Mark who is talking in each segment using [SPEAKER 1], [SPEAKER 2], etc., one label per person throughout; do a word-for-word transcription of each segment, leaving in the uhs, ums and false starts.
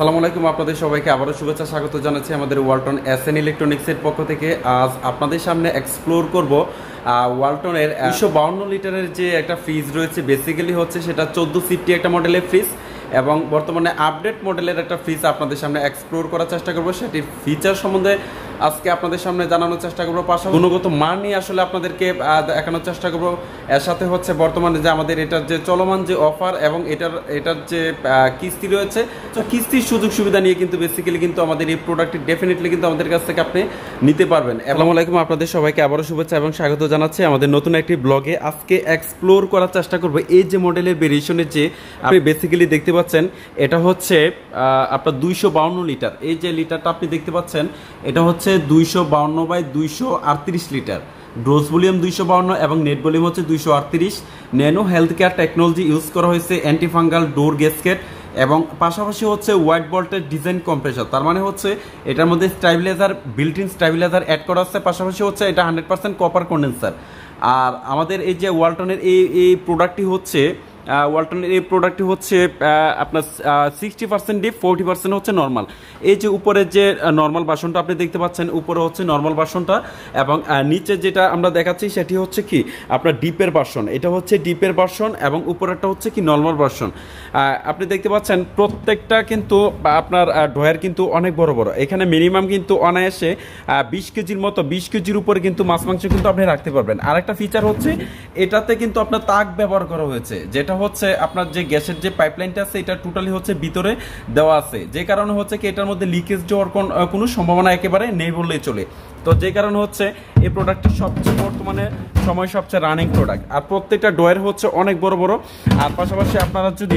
[SPEAKER 1] আসসালামু আলাইকুম, আপনাদের সবাইকে আবারও শুভেচ্ছা স্বাগত জানাচ্ছি আমাদের ওয়ালটন এসএন ইলেকট্রনিক্সের পক্ষ থেকে। আজ আপনাদের সামনে এক্সপ্লোর করব ওয়ালটনের দুশো বাউন্ন লিটারের যে একটা ফ্রিজ রয়েছে। বেসিক্যালি হচ্ছে সেটা চোদ্দো সিফটি একটা মডেলের ফ্রিজ এবং বর্তমানে আপডেট মডেলের একটা ফ্রিজ আপনাদের সামনে এক্সপ্লোর করার চেষ্টা করব। সেটির ফিচার সম্বন্ধে আজকে আপনাদের সামনে জানানোর চেষ্টা করবো, পাশাপাশি গুণগত মান নিয়ে আসলে আপনাদেরকে দেখানোর চেষ্টা করব। এর সাথে হচ্ছে বর্তমানে যে আমাদের এটার যে চলমান যে অফার এবং এটার এটার যে কিস্তি রয়েছে, তো কিস্তির সুযোগ সুবিধা নিয়ে কিন্তু বেসিক্যালি কিন্তু আমাদের এই প্রোডাক্টটি ডেফিনেটলি কিন্তু আমাদের কাছ থেকে আপনি নিতে পারবেন। আসসালামু আলাইকুম, আপনাদের সবাইকে আবারও শুভেচ্ছা এবং স্বাগত জানাচ্ছি আমাদের নতুন একটি ব্লগে। আজকে এক্সপ্লোর করার চেষ্টা করব এই যে মডেলের ভেরিয়েশনের যে আপনি বেসিক্যালি দেখতে পাচ্ছেন, এটা হচ্ছে আপনার দুইশো বাউন্ন লিটার। এই যে লিটারটা আপনি দেখতে পাচ্ছেন, এটা হচ্ছে দুইশো বাউন্ন বাই দুইশো আটত্রিশ লিটার। ডোজ ভলিউম দুইশো বাউন্ন এবং নেট ভলিউম হচ্ছে দুইশো আটত্রিশ। Nano health care technology use করা হয়েছে, অ্যান্টিফাঙ্গাল ডোর গ্যাসকেট এবং পাশাপাশি হচ্ছে হোয়াইট বল্টের ডিজাইন কম্প্রেসার। তার মানে হচ্ছে এটার মধ্যে stabiliser, built in stabiliser add করা আছে। পাশাপাশি হচ্ছে এটা হান্ড্রেড পার্সেন্ট কপার কন্ডেন্সার। আর আমাদের এই যে ওয়ালটনের এই এই প্রোডাক্টটি হচ্ছে ওয়ালটনের এই প্রোডাক্টটি হচ্ছে আপনার sixty percent deep, forty percent হচ্ছে নর্মাল। এই যে উপরের যে নর্মাল বাসনটা আপনি দেখতে পাচ্ছেন, উপরে হচ্ছে নর্মাল বাসনটা এবং নিচে যেটা আমরা দেখাচ্ছি সেটি হচ্ছে কি আপনার ডিপের বাসন। এটা হচ্ছে ডিপের বাসন এবং উপরেরটা হচ্ছে কি নর্মাল বাসন। আপনি দেখতে পাচ্ছেন প্রত্যেকটা কিন্তু আপনার ডয়ার কিন্তু অনেক বড় বড়। এখানে মিনিমাম কিন্তু অনায়াসে বিশ কেজির মতো, বিশ কেজির উপরে কিন্তু মাছ মাংস কিন্তু আপনি রাখতে পারবেন। আরেকটা ফিচার হচ্ছে এটাতে কিন্তু আপনার তাক ব্যবহার করা হয়েছে, যেটা হচ্ছে আপনার যে গ্যাসের যে পাইপলাইনটা আছে এটা টোটালি হচ্ছে ভিতরে দেওয়া আছে, যে কারণে হচ্ছে কি এটার মধ্যে লিকেজ যাওয়ার কোনো সম্ভাবনা একেবারে নেই বললেই চলে। তো যে কারণে হচ্ছে এই প্রোডাক্টটি সবচেয়ে বর্তমানে সময় সবচেয়ে রানিং প্রোডাক্ট। আর প্রত্যেকটা ডয়ার হচ্ছে অনেক বড় বড়। আর পাশাপাশি আপনারা যদি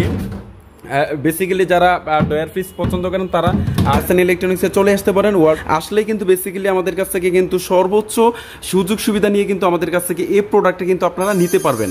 [SPEAKER 1] বেসিক্যালি যারা ডয়ার ফ্রিজ পছন্দ করেন তারা এসএন ইলেকট্রনিক্সে চলে আসতে পারেন। আসলে কিন্তু বেসিক্যালি আমাদের কাছ থেকে কিন্তু সর্বোচ্চ সুযোগ সুবিধা নিয়ে কিন্তু আমাদের কাছ থেকে এই প্রোডাক্টটা কিন্তু আপনারা নিতে পারবেন।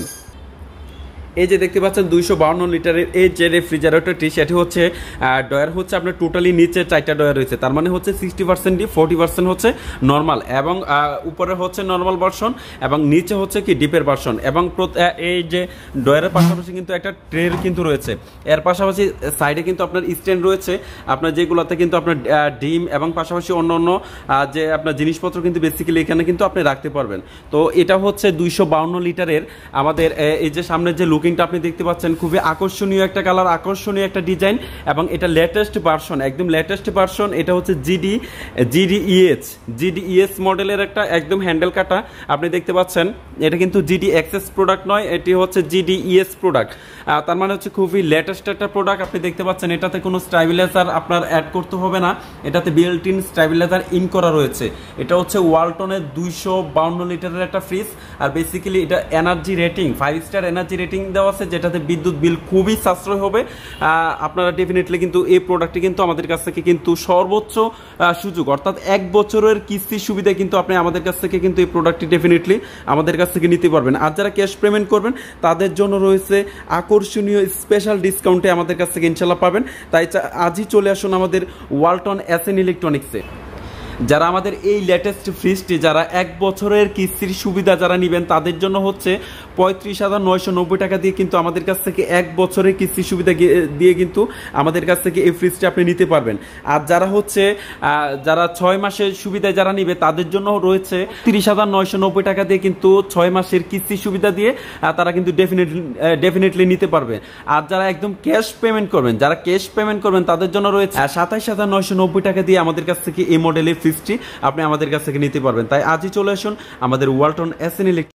[SPEAKER 1] এই যে দেখতে পাচ্ছেন দুইশো বাউন্ন লিটারের এই যে রেফ্রিজারেটরটি, সেটি হচ্ছে ডয়ার হচ্ছে আপনার টোটালি নিচে চারটা ডয়ার রয়েছে। তার মানে হচ্ছে sixty percent deep, forty percent হচ্ছে নর্মাল এবং উপরে হচ্ছে নর্মাল ভার্সন এবং নিচে হচ্ছে কি ডিপের ভার্সন। এবং এই যে ডয়ারের পাশাপাশি কিন্তু একটা ট্রে কিন্তু রয়েছে। এর পাশাপাশি সাইডে কিন্তু আপনার স্ট্যান্ড রয়েছে, আপনার যেগুলোতে কিন্তু আপনার ডিম এবং পাশাপাশি অন্য অন্য যে আপনার জিনিসপত্র কিন্তু বেসিক্যালি এখানে কিন্তু আপনি রাখতে পারবেন। তো এটা হচ্ছে দুইশো বাউন্ন লিটারের আমাদের এই যে সামনের যে লুক আপনি দেখতে পাচ্ছেন, খুবই আকর্ষণীয় একটা কালার, আকর্ষণীয় একটা ডিজাইন এবং এটা লেটেস্ট ভার্সন, একদম লেটেস্ট ভার্সন। এটা হচ্ছে জিডি জিডিইএস জিডিইএস মডেলের একটা একদম হ্যান্ডেল কাটা আপনি দেখতে পাচ্ছেন। এটা কিন্তু জিডি এক্সএস প্রোডাক্ট নয়, এটি হচ্ছে জিডিইএস প্রোডাক্ট। তার মানে হচ্ছে খুবই লেটেস্ট একটা প্রোডাক্ট। আপনি দেখতে পাচ্ছেন এটাতে কোনো স্টাবিলাইজার আপনার অ্যাড করতে হবে না, এটাতে বিল্ট ইন স্টাবিলাইজার ইন করা রয়েছে। এটা হচ্ছে ওয়ালটনের দুইশো বাউন্ন লিটারের একটা ফ্রিজ। আর বেসিক্যালি এটা energy rating five star energy rating দেওয়া আছে, যেটাতে বিদ্যুৎ বিল খুবই সাশ্রয় হবে। আপনারা ডেফিনেটলি কিন্তু এই প্রোডাক্টটি কিন্তু আমাদের কাছ থেকে কিন্তু সর্বোচ্চ সুযোগ অর্থাৎ এক বছরের কিস্তির সুবিধা কিন্তু আপনি আমাদের কাছ থেকে কিন্তু এই প্রোডাক্টটি ডেফিনেটলি আমাদের কাছ থেকে নিতে পারবেন। আর যারা ক্যাশ পেমেন্ট করবেন তাদের জন্য রয়েছে আকর্ষণীয় স্পেশাল ডিসকাউন্টে আমাদের কাছ থেকে ইনশাল্লাহ পাবেন। তাই আজই চলে আসুন আমাদের ওয়ালটন এসএন ইলেকট্রনিক্সে। যারা আমাদের এই লেটেস্ট ফ্রিজটি যারা এক বছরের কিস্তির সুবিধা যারা নেবেন তাদের জন্য হচ্ছে পঁয়ত্রিশ হাজার নয়শো নব্বই টাকা দিয়ে কিন্তু আমাদের কাছ থেকে এক বছরের কিস্তির সুবিধা দিয়ে কিন্তু আমাদের কাছ থেকে এই ফ্রিজটি আপনি নিতে পারবেন। আর যারা হচ্ছে যারা ছয় মাসের সুবিধায় যারা নিবে তাদের জন্য রয়েছে তিরিশ হাজার নয়শো নব্বই টাকা দিয়ে কিন্তু ছয় মাসের কিস্তির সুবিধা দিয়ে তারা কিন্তু ডেফিনেটলি ডেফিনেটলি নিতে পারবে। আর যারা একদম ক্যাশ পেমেন্ট করবেন যারা ক্যাশ পেমেন্ট করবেন তাদের জন্য রয়েছে সাতাইশ হাজার নয়শো নব্বই টাকা দিয়ে আমাদের কাছ থেকে এই মডেলের ফ্রিজটি আপনি আমাদের কাছ থেকে নিতে পারবেন। তাই আজই চলে আসুন আমাদের ওয়ালটন এসএন ইলেকট্রনিক্স।